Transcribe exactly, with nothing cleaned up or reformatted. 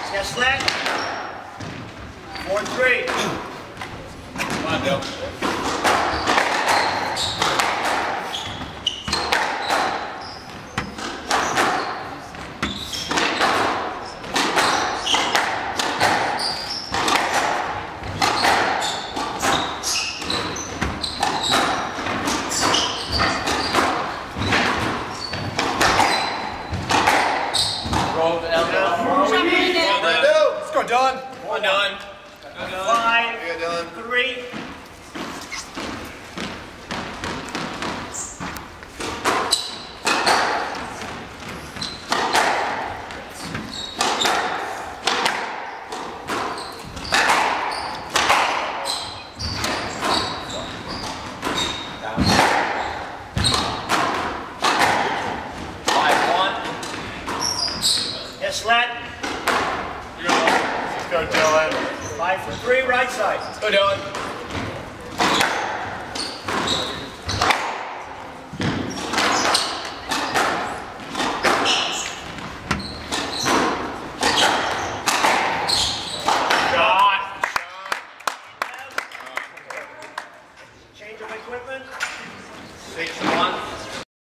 Yes, let. Four, three. Come on, Bill. Let's go, Dylan. One done. Five, three. Yes, let. Let's go, Dylan. Five for three, right side. Go, Dylan.